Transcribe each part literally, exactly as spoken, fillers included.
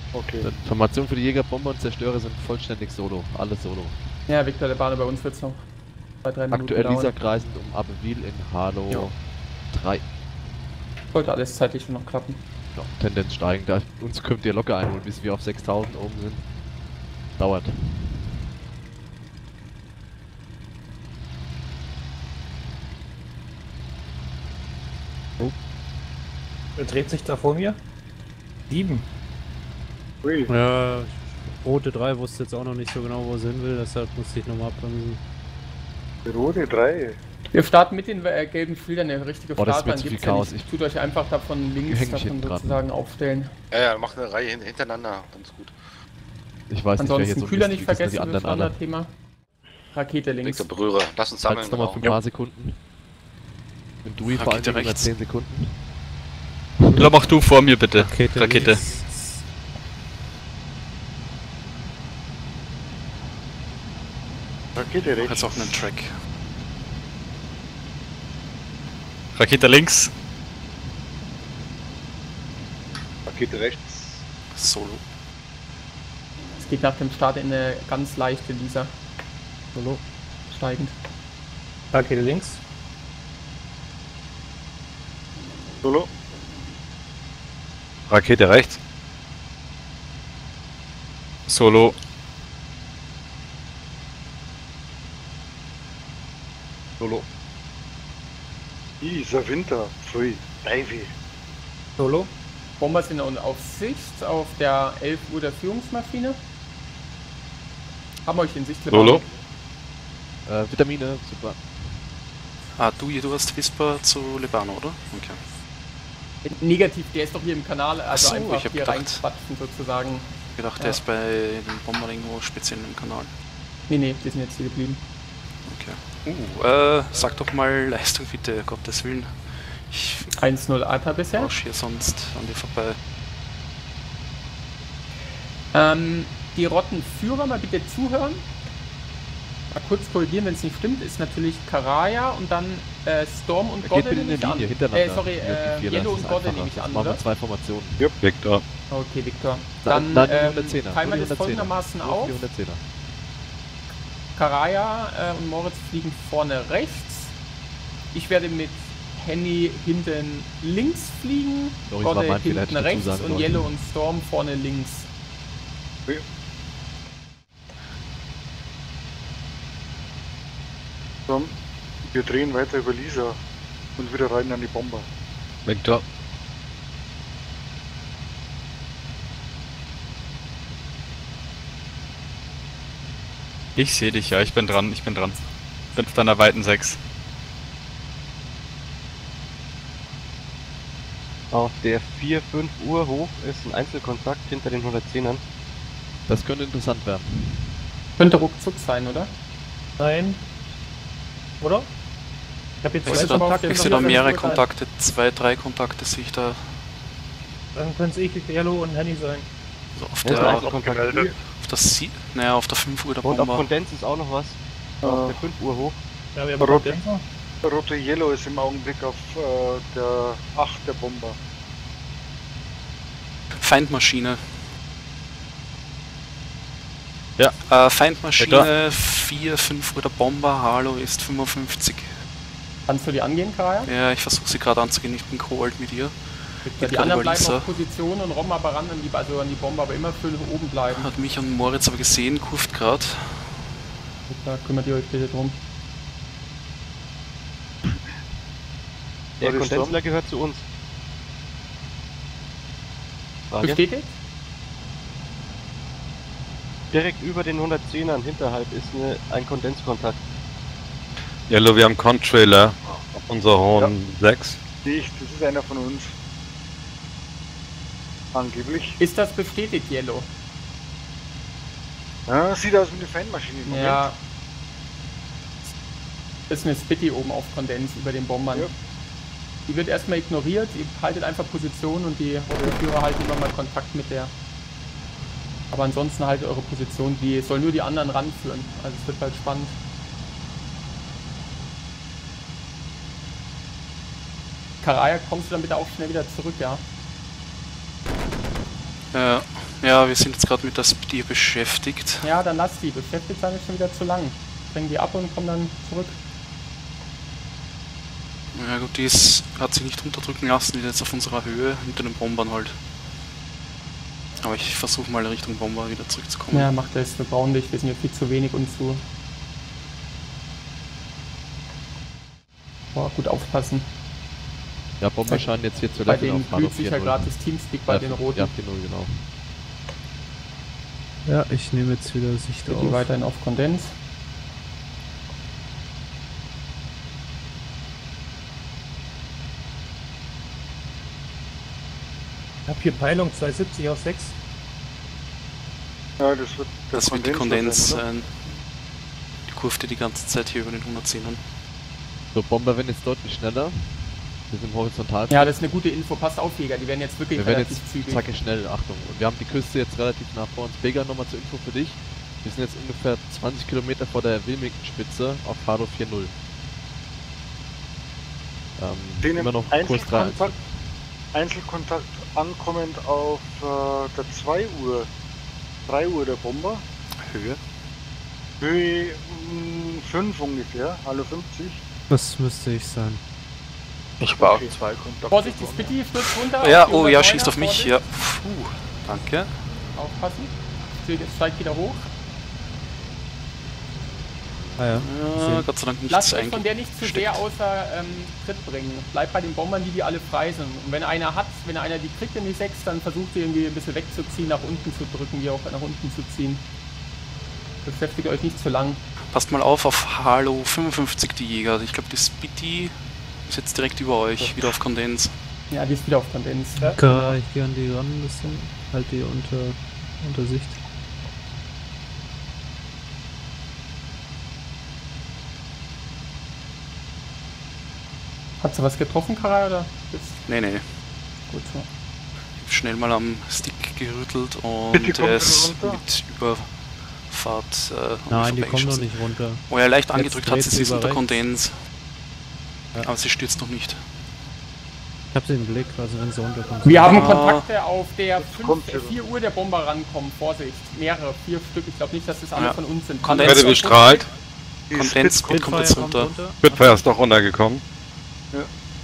Okay. Die Informationen für die Jäger, Bomber und Zerstörer sind vollständig solo. Alles solo. Ja, Victor, der Bahn bei uns wird's noch zwei, drei Minuten Aktuell dauern. Lisa kreisend um Abbeville in Halo Jo. drei. Sollte alles zeitlich schon noch klappen. Ja, Tendenz steigend. Da, uns könnt ihr locker einholen, bis wir auf sechstausend oben sind. Dauert. Oh. Wer dreht sich da vor mir? Sieben. Ui. Ja, rote drei wusste jetzt auch noch nicht so genau, wo sie hin will, deshalb musste ich nochmal abbremsen. Rote drei. Wir starten mit den äh, gelben Schildern, eine richtige Boah, das Start, wird dann zu viel gibt's ja Chaos. nicht. Tut euch einfach davon links häng mich davon hinten dran. sozusagen aufstellen. Ja, ja, mach eine Reihe hin- hintereinander, ganz gut. Ich weiß nicht, wer hier Ansonsten so Kühler Mist nicht liegt, das sind vergessen, die das anderen andere alle. Thema. Rakete links. Victor, berühre. Lass uns sammeln. Halt's nochmal Genau. für ein paar Sekunden. Mit Dui vor allem Rakete unter rechts. zehn Sekunden. Ja, mach du vor mir bitte. Rakete. Rakete. links. Rakete Mach rechts. jetzt auch einen Track. Rakete links. Rakete rechts. Solo. Es geht nach dem Start in eine ganz leichte Lisa. Solo. Steigend. Rakete links. Solo. Rakete rechts. Solo. Solo. Dieser Winter. Pfui. Ivy. Solo. Bomber sind auf Sicht auf der elf Uhr der Führungsmaschine. Haben euch in Sicht. Solo. Äh, Vitamine, super. Ah, du, du hast Whisper zu Libano, oder? Okay. Negativ, der ist doch hier im Kanal, also Ach so, einfach ich hab hier gedacht. reinquatschen sozusagen. Ich gedacht, Ja. der ist bei den Bombern irgendwo speziell im Kanal. Nee, nee, die sind jetzt hier geblieben. Okay. Uh, äh, sag doch mal Leistung bitte, Gottes Willen. Ich eins null A T A bisher. rausch hier sonst an dir vorbei. Ähm, die Rottenführer mal bitte zuhören. Mal kurz korrigieren, wenn es nicht stimmt, ist natürlich Karaya und dann äh, Storm und Geht Godde bitte in nehme ich der Linie an. hintereinander. Äh, sorry, Ja, äh, die vier, Yellow das und ist Godde einfacher. nehme ich Das an, machen wir oder? zwei Formationen. Victor. Okay, Victor. Dann, Dann, dann die ähm, hundertzehner. teilen wir Nur die das hundertzehner. folgendermaßen Nur auf. die hundertzehner. Karaya äh, und Moritz fliegen vorne rechts. Ich werde mit Henny hinten links fliegen, Sorry, das war Godde mein Fehler, hätte hinten ich dazu rechts sagen und sollen. Yellow und Storm vorne links. Dann, wir drehen weiter über Lisa und wieder rein an die Bomber. Victor. Ich sehe dich, ja, ich bin dran, ich bin dran. Bin auf deiner weiten sechs. Auf der vier, fünf Uhr hoch ist ein Einzelkontakt hinter den hundertzehnern. Das könnte interessant werden. Könnte ruckzuck sein, oder? Nein. Oder? Ich habe jetzt Ich zwei sehe da, Kontakte. ich noch seh da nicht, mehrere wenn es so Kontakte, zwei, drei Kontakte sehe ich da. Dann können es ich, Yellow und Henny sein. So auf Wo ist der der, Einzelkontakt? auf der Sie naja, auf der fünf Uhr der Und auf Bomber. Kondenz ist auch noch was. Auf der fünf Uhr hoch. Ja, wir haben Rot. Kondenser. Rote Yellow ist im Augenblick auf äh, der acht der Bomber. Feindmaschine. Ja. Äh, Feindmaschine vier, fünf Uhr der Bomber, Halo ist fünfundfünfzig. Kannst du die angehen, Karaya? Ja, ich versuche sie gerade anzugehen, ich bin co-alt mit ihr. Ja, Geht die grad anderen über bleiben Lisa. auf Position und robben aber ran an die, also an die Bombe, aber immer schön oben bleiben. Hat mich und Moritz aber gesehen, kurft gerade. Da kümmert ihr euch bitte drum. Der Was ist Kondenzler gehört zu uns. Frage? Bestätigt? Direkt über den hundertzehnern hinterhalb ist eine, ein Kondenzkontakt. Yellow, wir haben Contrailer auf unserer hohen sechs. Sehe ich, das ist einer von uns. Angeblich. Ist das bestätigt, Yellow? Ja, sieht aus wie eine Fanmaschine. im Moment. Ja. Ist eine Spitty oben auf Kondens über den Bombern. Ja. Die wird erstmal ignoriert, ihr haltet einfach Position und die Führer halten immer mal Kontakt mit der. Aber ansonsten haltet eure Position, die soll nur die anderen ranführen. Also es wird bald spannend. Karaya, kommst du dann bitte auch schnell wieder zurück, ja? Ja, Ja, wir sind jetzt gerade mit der Speedy beschäftigt. Ja, dann lass die. Beschäftigt sein ist schon wieder zu lang. Bring die ab und komm dann zurück. Ja gut, die ist, hat sich nicht runterdrücken lassen, die ist jetzt auf unserer Höhe, hinter den Bombern halt. Aber ich versuche mal Richtung Bomber wieder zurückzukommen. Ja, macht das. Wir brauchen dich. Wir sind ja viel zu wenig und zu... Boah, gut aufpassen. Ja, Bomber scheinen jetzt hier zu Bei leveln denen auf Halo blüht sich ja vier null. gerade das Teamspeak bei Ja, den Roten. Ja, vier null, genau. Ja, ich nehme jetzt wieder Sicht Geht auf. die weiterhin auf Kondens. Ich hab hier Peilung zweihundertsiebzig auf sechs. Ja, das wird der Das wird die Kondens Kondens sein, oder? sein. Die kurfte die ganze Zeit hier über den hundertzehnern. So, Bomber werden jetzt deutlich schneller. Wir sind horizontal. Ja, das ist eine gute Info. Passt auf, Jäger. Die werden jetzt wirklich Wir werden relativ jetzt zügig. zacke schnell, Achtung. Und wir haben die Küste jetzt relativ nah vor uns. Bega, nochmal zur Info für dich. Wir sind jetzt ungefähr zwanzig Kilometer vor der Wilmington-Spitze auf Halo vier null. Ähm, Den immer noch im Kurs drei. Einzelkontakt, Einzelkontakt ankommend auf äh, der zwei Uhr, drei Uhr der Bomber. Höhe. Höhe fünf ungefähr, Halo fünfzig. Was müsste ich sein? Ich war auf Okay. zwei Kontakte. Vorsicht, die Spitty stürzt runter. Ja, auf die oh ja, hundertneuner, schießt auf mich, Vorsicht. ja. Puh, danke. Aufpassen. Jetzt steigt wieder hoch. Ah ja. Ja, Gott sei Dank nichts Lasst euch von eigentlich. der nicht zu sehr außer ähm, Tritt bringen. Bleibt bei den Bombern, die die alle frei sind. Und wenn einer hat, wenn einer die kriegt in die sechs, dann versucht ihr irgendwie ein bisschen wegzuziehen, nach unten zu drücken, wie auch nach unten zu ziehen. Beschäftigt euch nicht zu lang. Passt mal auf auf Halo fünfundfünfzig, die Jäger. Ich glaube, die Speedy ist jetzt direkt über euch, wieder auf Kondens. Ja, die ist wieder auf Kondens. Okay, ich gehe an die ran ein bisschen. Halt die unter, unter Sicht. Hat sie was getroffen, Karai, oder? Ist Nee, nee. gut so. Schnell mal am Stick gerüttelt und Bitte kommt er ist runter. mit Überfahrt äh, Nein, die kommen noch vorbeigeschossen. nicht runter. Wo er leicht Jetzt angedrückt hat, dreht sie sie ist über unter rechts. Kondens. Ja. Aber sie stürzt noch nicht. Ich hab sie im Blick, also wenn sie runterkommt. Wir haben Ah. Kontakte auf der kommt sie vier Uhr der Bomber rankommen. Vorsicht. Mehrere, vier Stück. Ich glaube nicht, dass das alle Ja. von uns sind. Kondens. Werde bestrahlt. Die Kondens Spitze kommt jetzt runter. Spitfire ist doch runtergekommen. Ja.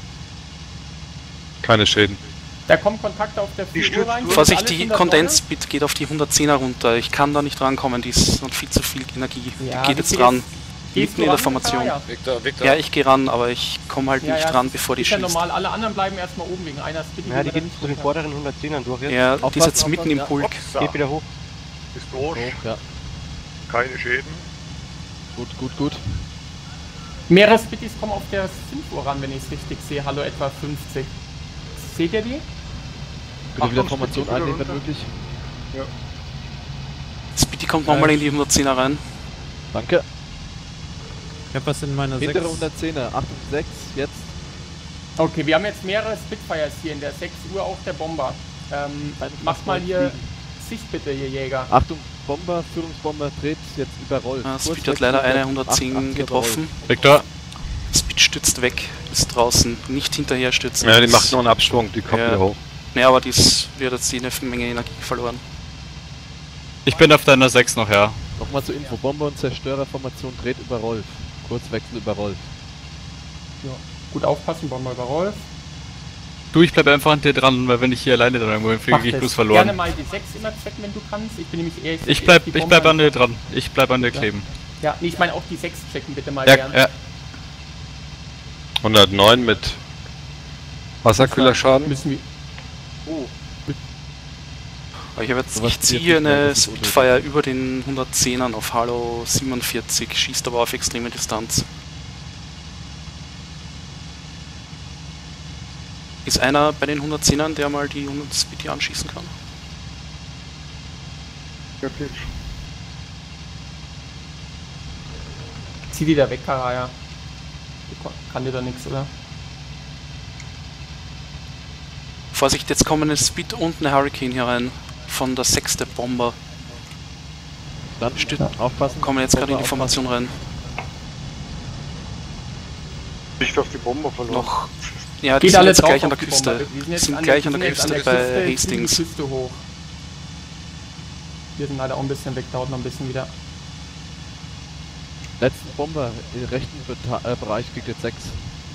Keine Schäden. Da kommen Kontakte auf der Die vier Uhr stürzt rein. durch. Vorsicht, Alles die hundertneuner? Kondens-Bit geht auf die hundertzehner runter. Ich kann da nicht rankommen, die ist noch viel zu viel Energie. Ja, die geht wie jetzt viel ran. ist- Gehst Mitten du in der ran, Formation. Karai? Victor, Victor. Ja, ich gehe ran, aber ich komme halt Ja, nicht ja, ran, das bevor die ist ja schießt. normal. Alle anderen bleiben erstmal oben wegen einer Spitty. Ja, die geht dann geht nicht zu den runter. vorderen hundertzehnern durch jetzt. Ja, die ist Aufpassen, jetzt mitten im aufpassen, Pulk. Geht wieder hoch. Ist durch, Hoch, ja. keine Schäden. Gut, gut, gut. Mehrere Spitties kommen auf der fünf Uhr ran, wenn ich es richtig sehe. Hallo, etwa fünfzig. Seht ihr die? Bitte wieder Achtung, Formation Speedy, einnehmen, wieder wenn möglich. Speedy kommt nochmal in die hundertzehner rein. Danke. Ich hab was in meiner Hintere sechs. hundertzehner, Achtung, sechs, jetzt. Okay, wir haben jetzt mehrere Spitfires hier in der sechs Uhr, auch der Bomber. Ähm, macht mal hier Sicht bitte, ihr Jäger. Achtung, Bomber, Führungsbomber dreht jetzt über Rolf. Ah, Speed Kurs hat leider wechseln, eine hundertzehn achtundachtzig getroffen. Victor. Speed stürzt weg, ist draußen. Nicht hinterher stürzen. Ja, die macht nur einen Abschwung, die kommt Ja. wieder hoch. Ne, aber die ist, die hat jetzt die eine Menge Energie verloren. Ich bin auf deiner sechs noch, ja. Nochmal zur Info, Bomber und Zerstörerformation dreht über Rolf. Kurzwechsel über Rolf. Ja. Gut aufpassen, Bomber über Rolf. Du, ich bleib einfach an dir dran, weil wenn ich hier alleine dann irgendwo hinfliege, Mach gehe ich das. bloß verloren. Gerne mal die sechs immer checken, wenn du kannst. Ich bin nämlich eher... Ich bleib, die ich Bomber- bleib an dir dran. Ich bleib an dir Ja. kleben. Ja, nee, ich meine auch die sechs checken bitte mal Ja, gern. ja. hundertneun mit Wasserkühlerschaden. Müssen wir... Oh, Aber ich habe jetzt, Sowas ich ziehe passiert nicht mehr, eine das ist Spitfire über den hundertzehnern auf Halo siebenundvierzig, schießt aber auf extreme Distanz. Ist einer bei den hundertzehnern, der mal die hundert Speedy anschießen kann? ja, geht. Zieh die da weg, Karaya. Die ko- Kann dir da nichts, oder? Vorsicht, jetzt kommen eine Speed und eine Hurricane hier rein. Von der sechste Bomber. Dann Stüt- ja. Aufpassen. Kommen jetzt gerade in die Bomber Formation rein. Nicht auf die Bomber verloren. Noch. Ja, die Geht sind alle jetzt drauf gleich an auf der die Küste. Bomber. Wir Die jetzt sind an gleich der- an der wir sind Küste jetzt an bei Küste, ziehen die Hastings. Küste hoch. Wir sind leider auch ein bisschen weg, dauert noch ein bisschen wieder. Letzten Bomber im rechten Beta äh, Bereich kriegt jetzt sechs.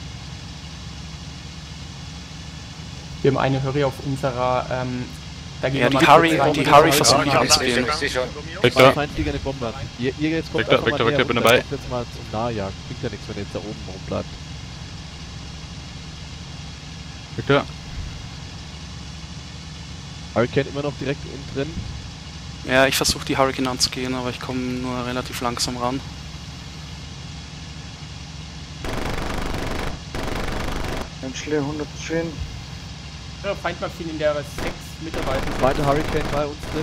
Wir haben eine Hurry auf unserer, ähm, da gehen Ja, wir die mal Harry, kurz rein. die Harry versucht mich Ja, anzugehen. ich sehe schon. Vector, Feindflieger in die Bomber. Ihr, ihr jetzt kommt Vector, einfach mal Vector, näher Vector, bin runter, dabei. kommt jetzt mal zum Nahjagd. Bringt ja nichts, wenn ihr jetzt da oben rumbleibt. Vector. Hurricane immer noch direkt innen drin. Ja, ich versuche die Hurricane anzugehen, aber ich komme nur relativ langsam ran. Menschle hundertzehn. Ja, Feindmaschinen in der sechs Mitarbeiter. Zweite Hurricane bei uns drin.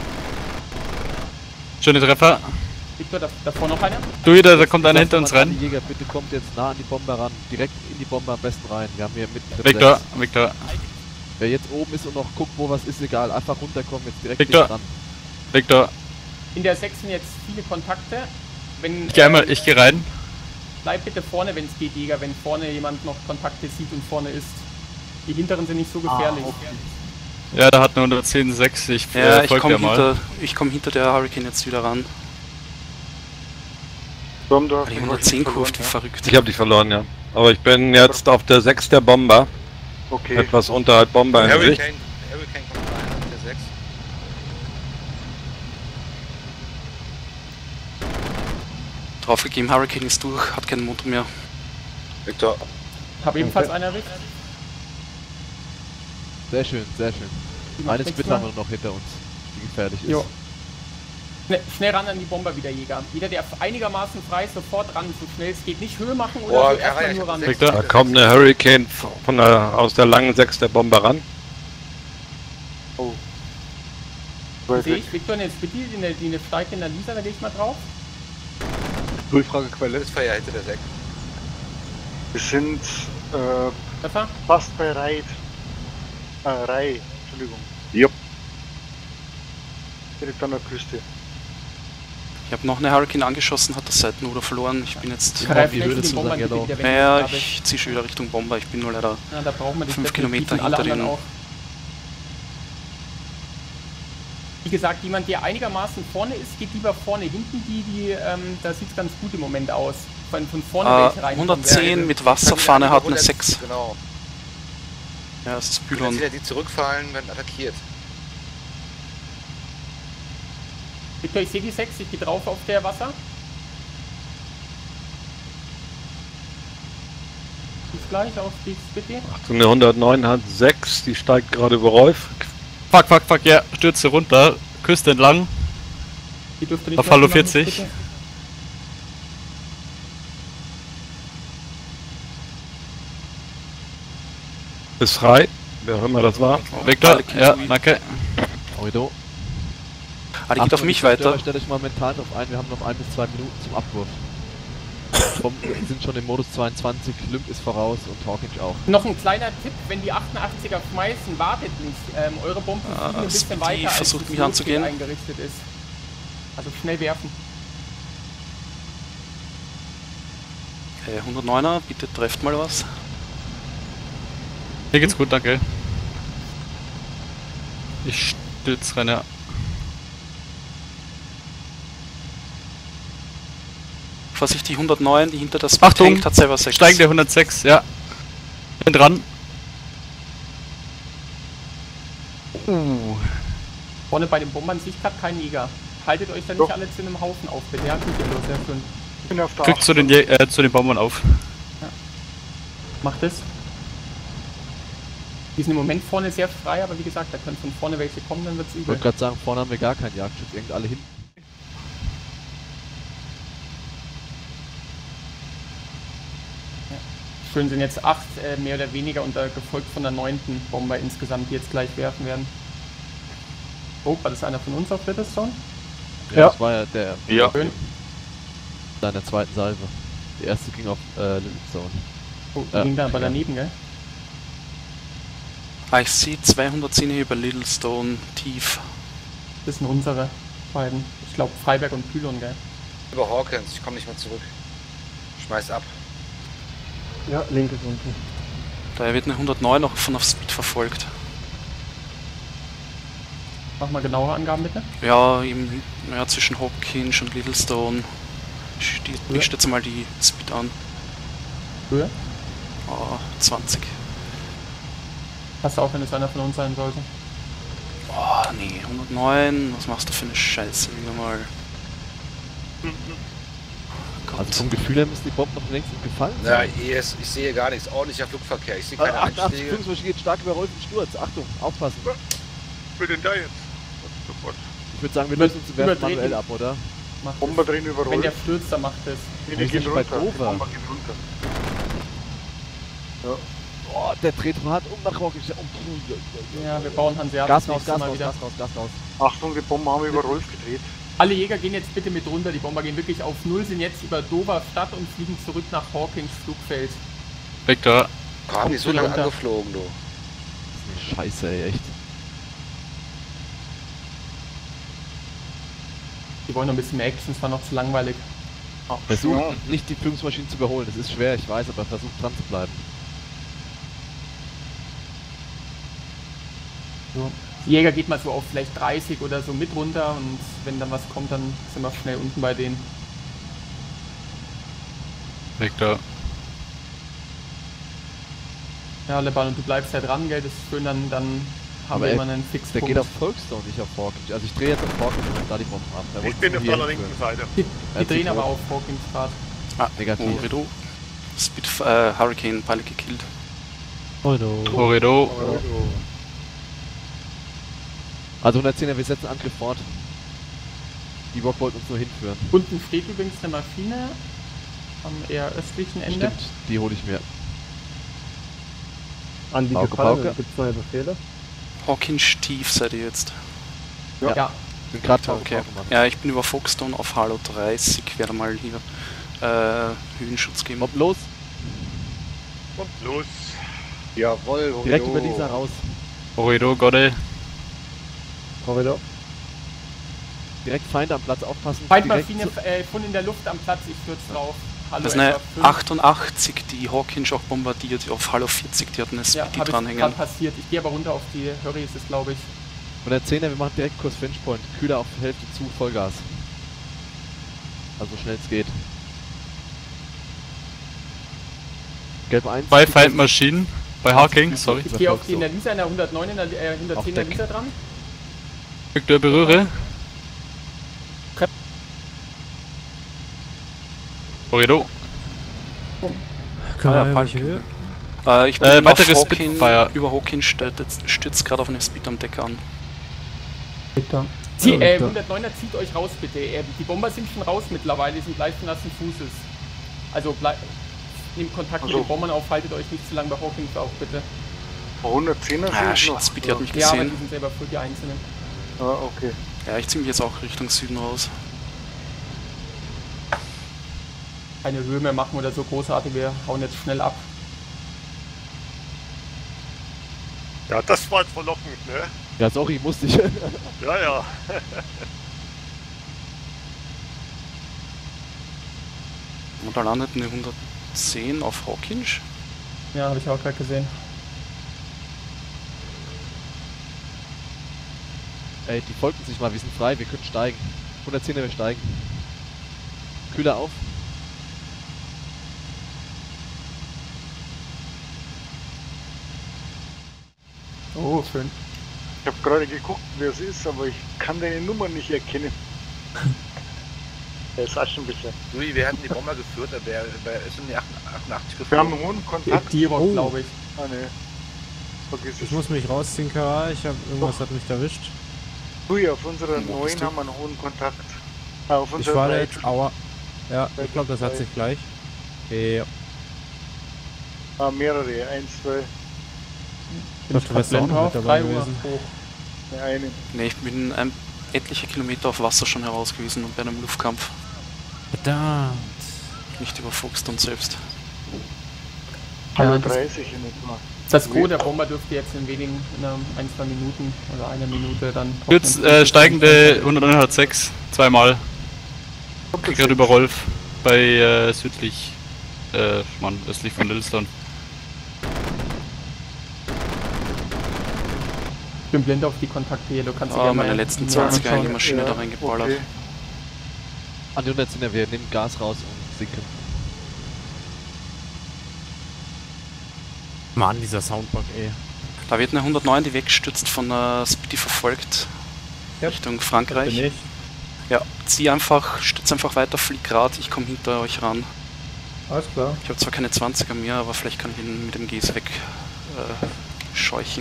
Schöne Treffer. Victor, da, davor noch einer? Du, da, da kommt einer hinter uns Lass mal an rein. die Jäger, bitte kommt jetzt nah an die Bomber ran. Direkt in die Bomber am besten rein. Wir haben hier mitten Vector, Vector, Wer jetzt oben ist und noch guckt, wo was ist, egal. Einfach runterkommen, jetzt direkt Victor. dicht ran. Vector. In der sechs sind jetzt viele Kontakte. Wenn, Ich geh einmal, äh, ich geh rein. Bleib bitte vorne, wenn es geht, Jäger, wenn vorne jemand noch Kontakte sieht und vorne ist. Die hinteren sind nicht so gefährlich. Ja, da hat eine hundertzehn Komma sechs. Ich Ja, äh, ich folg komme dir mal. hinter, ich komm hinter der Hurricane jetzt wieder ran. Dom, du hast Die den hundertzehn verloren, kurft, wie ja? verrückt. Ich habe dich verloren, ja. Aber ich bin jetzt auf der sechs der Bomber. Okay. Etwas unterhalb Bomber in Sicht. Hurricane, Hurricane kommt rein auf der sechs. Draufgegeben, Hurricane ist durch, hat keinen Motor mehr. Victor, Hab ebenfalls einen erwischt. Sehr schön, sehr schön. Die macht Eine nichts Spitze haben mehr. wir noch hinter uns, die gefährlich ist. Jo. Schnell, schnell ran an die Bomber wieder, Jäger. Jeder, der einigermaßen frei ist, sofort ran, so schnell es geht. Nicht Höhe machen oder Boah, so, erstmal Karai, nur ich ran. hab Victor. Da kommt eine Hurricane von der, aus der langen sechs der Bomber ran. Oh. Weit Sehe weg. ich, Victor, eine Spitty, die eine, die eine steigt in der Lisa, da gehe ich mal drauf. Durchfragequelle. Blitzfeuer hinter der sechs. Wir sind äh, Treffer? fast bei Reit. Äh, Rai, Entschuldigung. Jupp. Direkt an der Küste. Ich habe noch eine Hurricane angeschossen, hat das Seitenruder verloren. Ich bin jetzt... Ja, Greif die rechts Höhle den zu Bombern sagen, bitte ja, wieder weg. Ja, Da bist- ich ziehe schon wieder Richtung Bomber. Ich bin nur leider... Ja, da brauchen wir dich fünf definitiv Kilometer und alle hinter anderen den- auch. Wie gesagt, jemand, der einigermaßen vorne ist, geht lieber vorne. Hinten die, die, ähm, da sieht es ganz gut im Moment aus. Von, von vorne Äh, welche rein. hundertzehn mit Wasserfahne hat eine sechs. Genau. Ja, das ist Und Pylon. wieder die zurückfallen, werden attackiert. Victor, ich sehe die sechs, ich gehe drauf auf der Wasser. Ist gleich auf die Spitty. So eine hundertneun hat sechs, die steigt gerade über Rolf. Fuck, fuck, fuck, ja, stürze runter. Küste entlang. Die dürfte nicht Auf mehr Hallo machen, vierzig. Spitty. Ist frei, wer auch immer das war. Vector, ja, danke. Corridor. Ah, die geht auf mich weiter. Stellt euch mal mental drauf ein, wir haben noch ein bis zwei Minuten zum Abwurf. Bomben sind schon im Modus zweiundzwanzig, Lymp ist voraus und Hawkinge auch. Noch ein kleiner Tipp, wenn die achtundachtziger schmeißen, wartet nicht. Ähm, eure Bomben Ah, fliegen ein bisschen Spitty weiter, als versucht das mich anzugehen. Notziel eingerichtet ist. Also schnell werfen. Okay, hundertneuner, bitte trefft mal was. Mir geht's gut, danke. Ich stürze rein, ja. Vorsichtig, hundertneun, die hinter das Achtung, hängt, hat selber sechs. Steigende hundertsechs, ja. Bin dran. Uh. Vorne bei den Bombern sehe ich gerade keinen Jäger. Haltet euch da nicht Doch. alle zu einem Haufen auf, bitte. Ja, tut ihr los, sehr schön. Ich bin auf der Kriegt acht. zu den, Je äh, zu den Bombern auf. Macht es. Die sind im Moment vorne sehr frei, aber wie gesagt, da können von vorne welche kommen, dann wird's Ich übel. wollte gerade sagen, vorne haben wir gar keinen Jagdschutz, irgend alle hinten. Schön sind jetzt acht äh, mehr oder weniger und äh, gefolgt von der neunten Bomber insgesamt, die jetzt gleich werfen werden. Oh, war das einer von uns auf Riddlestone? Ja, das war ja der Ja. Schön. seiner zweiten Salve. Die erste ging auf äh, Lindstone. Oh, die Ja. ging da aber daneben, gell? Ah, ich sehe zweihundertzehn hier über Littlestone tief. Das sind unsere beiden. Ich glaube Freiberg und Pylon, gell? Über Hawkins, ich komme nicht mehr zurück. Schmeiß ab. Ja, linke ist unten. Da wird eine hundertneun noch von auf Speed verfolgt. Mach mal genauere Angaben bitte. Ja, eben ja, zwischen Hawkinge und Littlestone. Ich, die, Ja. ich stütze mal die Speed an. Höhe? Oh, zwanzig. Passt auf, wenn es einer von uns sein sollte. Oh, nee, hundertneun. Was machst du für eine Scheiße wieder mal? Gott. Also vom Gefühl her müssen die Bomben noch längst gefallen Ja, sein. yes, ich sehe gar nichts. Ordentlicher Flugverkehr. Ich sehe Ah, keine achtundachtzig Einschläge. Führungsmaschine geht stark über Rolf und Sturz. Achtung, aufpassen. Was will denn da jetzt? Sofort. Ich würde sagen, wir Über- lösen uns werfen überdreht manuell ihn. ab, oder? Macht Bomber es. drehen über Wenn der Rolf. stürzt, dann macht es. Nee, Wir die gehen sind bei runter. Die Dover. Bomber gehen runter. Oh, der dreht hart um nach Hawkinge. Oh, puh, Ja, wir bauen Hanseatic Gas raus, nächstes Gas Mal raus, wieder. Gas raus, Gas raus. Achtung, die Bomber haben über Rolf gedreht. Alle Jäger gehen jetzt bitte mit runter. Die Bomber gehen wirklich auf Null, sind jetzt über Dover Stadt und fliegen zurück nach Hawkins Flugfeld. Victor, Oh, haben die so Kommt lange runter. angeflogen, du. Das ist eine Scheiße, ey, echt. Die wollen noch ein bisschen mehr Action, es war noch zu langweilig. Versucht Ja. nicht die Führungsmaschinen zu überholen. Das ist schwer, ich weiß, aber versucht dran zu bleiben. So. Die Jäger geht mal so auf vielleicht dreißig oder so mit runter und wenn dann was kommt, dann sind wir schnell unten bei denen. Victor. Ja, Leban, und du bleibst ja dran, gell? Das ist schön, dann, dann haben Aber wir er- immer einen Der Fixpunkt. geht auf Folkestone, nicht auf Hawkinge. Also ich drehe jetzt auf Hawkinge und da die Bomben ab. Da Ich wolltest bin du auf hier deiner hinführen. linken Seite. Die, Er die hat sich drehen aber rot. auf Hawkins Grad. Ah, Negativ. Orido. Speed, äh, Hurricane Pilot gekillt. Oido. Corridor. Also hundertzehner, wir setzen Angriff fort. Die Bock wollten uns nur hinführen. Unten steht übrigens eine Maschine am eher östlichen Ende. Stimmt, die hole ich mir. An die Pauke, Gefallenen Pauke. gibt es neue Befehle. Hawkinge tief seid ihr jetzt. Ja. Ja, Bin gerade Pauke, Okay. Pauke machen. Ja, ich bin über Folkestone auf Halo dreißig. Werde mal hier äh, Höhenschutz geben. Bomben los, Und los. Jawohl, direkt Horido. über Lisa raus. Corridor, Godde. Korridor. Direkt Feinde am Platz aufpassen. Feindmaschine Direkt äh, von in der Luft am Platz, ich stürze drauf. Hallo, Das ist eine etwa fünf. achtundachtzig, die Hawkinge auch bombardiert. Auf Halo vierzig, die hat eine Ja, Speedy habe ich dranhängen. gerade passiert. Ich gehe aber runter auf die Hurry, ist es glaube ich. Von der zehner, wir machen direkt Kurs Finchpoint. Kühler auf Hälfte zu, Vollgas. Also so schnell es geht. Gelb eins. Zwei Feindmaschinen. Bei Hawking, sorry. Ich gehe auf die in der Lisa, in der hundertneun, in der äh, hundertzehn in der Deck. Lisa dran. Victor, berühre. Corridor. Können Ah, ja, wir Punch. welche Höhe? Äh, ich bin Äh, auf weitere Hawking, Spitfire. über Hawking stürzt, stürzt gerade auf eine Speed am Deck an. Sie, Ja, äh, da- hundertneuner zieht euch raus bitte. Äh, die Bomber sind schon raus mittlerweile, die sind leicht nassen Fußes. Also bleibt, nehmt Kontakt Also- mit den Bombern auf, haltet euch nicht zu lange bei Hawkins auf bitte. hundertzehner Ah, sind shit, noch. Speedy hat mich Ja, aber gesehen. die sind selber für die Einzelnen. Ah, okay. Ja, ich ziehe mich jetzt auch Richtung Süden raus. Keine Höhe mehr machen oder so großartig, wir hauen jetzt schnell ab. Ja, das war jetzt verlockend, ne? Ja, sorry, musste ich. Ja, ja. Und da landet eine hundertzehn auf Hawkinge. Ja, habe ich auch gerade gesehen. Ey, die folgen sich mal, wir sind frei, wir können steigen. hundertzehner, wir steigen. Kühler auf. Oh, schön. Ich habe gerade geguckt, wer es ist, aber ich kann deine Nummer nicht erkennen. Er ist Aschenbecher. Louis, wir hätten die Bomber geführt, da wäre wär, ist in die achtundachtzig Wir haben geflogen. einen hohen Kontakt. D-Rock, Oh. glaube ich. Ah, ne. Vergiss Ich es. muss mich rausziehen, Kara. Ich hab irgendwas hat mich erwischt. Ui, auf unserer Wo bist neuen du? haben wir einen hohen Kontakt. Ah, auf Ich unserer war drei- jetzt. Aua. Ja, ich glaube, das hat sich gleich. Ja. Ah, mehrere. Eins, zwei, Ich dachte, du wärst auch noch mit dabei drei Uhr gewesen. hoch. ne, eine. Ne, ich bin ein, etliche Kilometer auf Wasser schon heraus gewesen und bei einem Luftkampf. Verdammt. Nicht über Folkestone selbst. Ja, Hallo das, dreißig in etwa. das Gros der Bomber dürfte jetzt in wenigen, in einer, ein, zwei Minuten oder einer Minute dann... Jetzt äh, steigende hundertneunhundertsechs. Zweimal. Krieg gerade über Rolf. Bei äh, südlich. Äh, Mann, östlich von Littlestone. Ich bin blind auf die Kontakte hier, du kannst Ah, gerne meine mal letzten näher zwanziger in die anschauen. Maschine Ja, da reingeballert. okay. An die hundert sind ja, wir nehmen Gas raus und sinken. Mann, dieser Soundbug, ey. Da wird eine hundertneun, die weggestürzt von der Speedy verfolgt. Ja, Richtung Frankreich. Bin ich. Ja, zieh einfach, stütz einfach weiter, flieg grad, ich komme hinter euch ran. Alles klar. Ich habe zwar keine zwanziger mehr, aber vielleicht kann ich ihn mit dem Gs weg äh, scheuchen.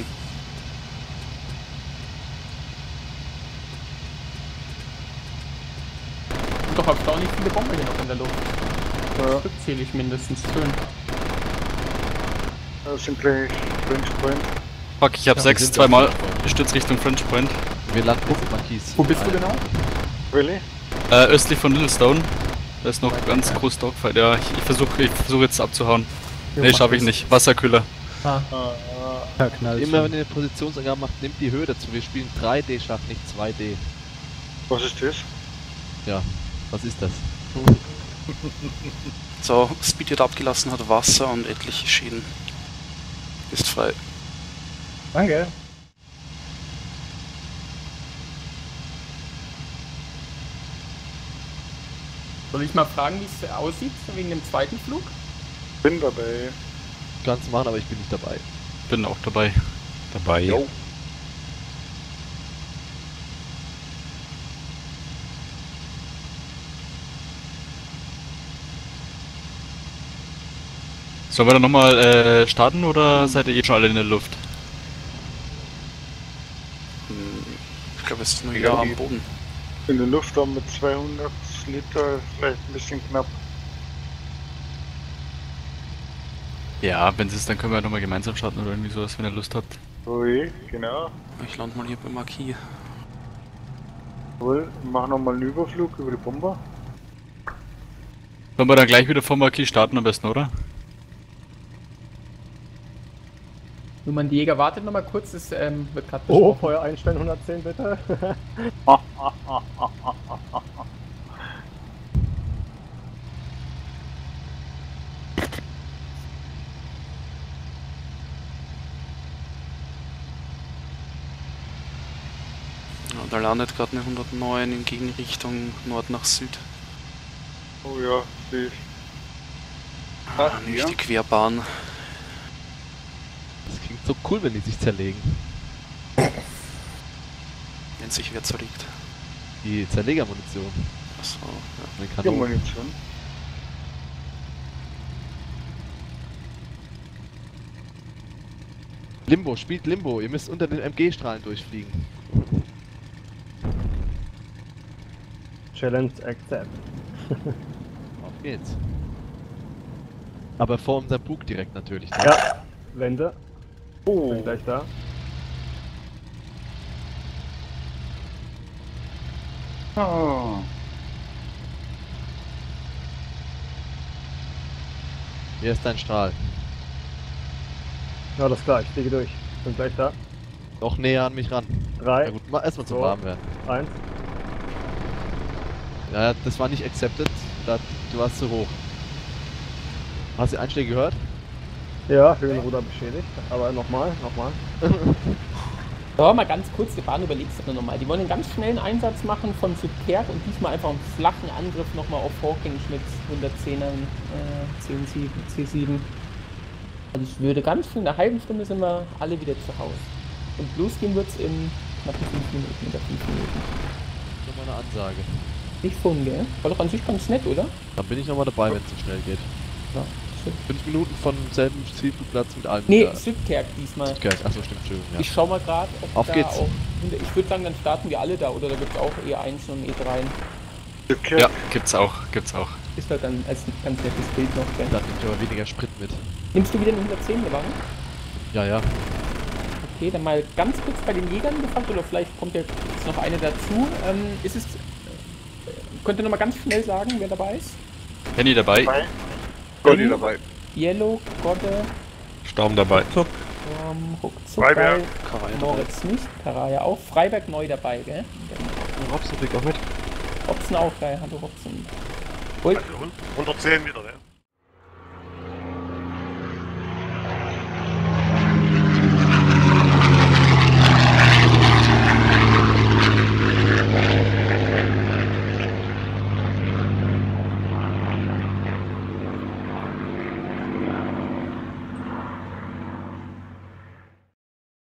Doch erstaunlich viele Bomber hier noch in der Luft. Ja, Stück zähle ich mindestens. Schön. das sind gleich French Point. Fuck, ich hab Ja, sechs, wir sind zweimal auf French Point. gestützt Richtung French Point. Wir landen jetzt in Marquis. Wo bist du genau? Really? Äh, östlich von Littlestone. Da ist noch ganz groß Dogfight. Ja, ich, ich versuche ich versuch jetzt abzuhauen. Nee, schaffe ich nicht. Wasserkühler. Ah. Ah, ah. Ja, knallt Immer schon. wenn ihr eine Positionsangabe macht, nehmt die Höhe dazu. Wir spielen drei D Schach, nicht zwei D. Was ist das? Ja, was ist das? So, Speed wird abgelassen, hat Wasser und etliche Schäden. Ist frei. Danke. Soll ich mal fragen, wie es aussieht wegen dem zweiten Flug? Bin dabei. Kannst du machen, aber ich bin nicht dabei. Bin auch dabei. Dabei. Jo. Sollen wir dann nochmal äh, starten oder seid ihr eh schon alle in der Luft? Hm, Ich glaube, es ist nur Ja, hier am die- Boden. In der Luft haben mit zweihundert Liter vielleicht ein bisschen knapp. Ja, wenn es ist, dann können wir nochmal gemeinsam starten oder irgendwie sowas, wenn ihr Lust habt. Ui, genau. Ich lande mal hier bei Marquis. Wohl, mach nochmal einen Überflug über die Bomber. Sollen wir dann gleich wieder vom Marquis starten am besten, oder? Nur man, die Jäger wartet noch mal kurz, es ähm, wird gerade Oh, besprochen. Feuer einstellen, hundertzehn bitte. Ja, da landet gerade eine hundertneun in Gegenrichtung Nord nach Süd. Oh ja, sehe ich. Ah, nämlich ja. die Querbahn. Das klingt so cool, wenn die sich zerlegen. Wenn sich wer zerlegt. Die Zerlegermunition. Achso, ja. Mit Ja, Kanonen. Munition. Limbo, spielt Limbo. Ihr müsst unter den M G-Strahlen durchfliegen. Challenge accept. Auf geht's. Aber vor unserem Bug direkt natürlich. Ne? Ja, Wende. Oh, Bin gleich da. ah. Hier ist dein Strahl. Ja, das ist klar, ich fliege durch. Bin gleich da. Noch näher an mich ran. Drei, Na gut, mal erstmal zum So. Warmwerden. eins. Ja, das war nicht accepted. Da, du warst zu hoch. Hast du die Einschläge gehört? Ja, Höhenruder beschädigt. Aber nochmal, nochmal. So, mal ganz kurz, die Bahn überlegst du nochmal. Die wollen einen ganz schnellen Einsatz machen von Südkerk und diesmal einfach einen flachen Angriff nochmal auf Hawking mit hundertzehner äh, C sieben. Also ich würde ganz schnell, in einer halben Stunde sind wir alle wieder zu Hause. Und losgehen wird es in knappen fünf Minuten, unter fünf Minuten. Das ist nochmal eine Ansage. Nicht von, gell? War doch an sich ganz nett, oder? Dann bin ich nochmal dabei, wenn es so schnell geht. Ja. Fünf Minuten von selben Zielflugplatz mit allem. Nee, wieder. Südkerk diesmal. Okay, achso, stimmt, schön. Ja. Ich schau mal gerade, ob Auf da geht's. auch... Ich würde sagen, dann starten wir alle da, oder da gibt es auch E eins und E drei. Okay. Ja, gibt's auch, gibt's auch. Ist halt dann als ein ganz nettes Bild noch, gell? Dann nehmt ihr aber weniger Sprit mit. Nimmst du wieder eine hundertzehn Wagen? Ja, ja. Okay, dann mal ganz kurz bei den Jägern gefragt, oder vielleicht kommt ja jetzt noch eine dazu. Ähm, ist es... Äh, könnt ihr noch mal ganz schnell sagen, wer dabei ist? Henny dabei. Dabei. Gotti Henny. dabei. Yellow, Godde, Staum dabei. ähm, Ruckzuck, Freiberg. Karaya dabei. Moritz nicht, Karaya auch, Freiberg neu dabei, gell? Robson fliegt auch mit. Robson auch, geil, hallo Robson. Ui, Also hundertzehn wieder, ne?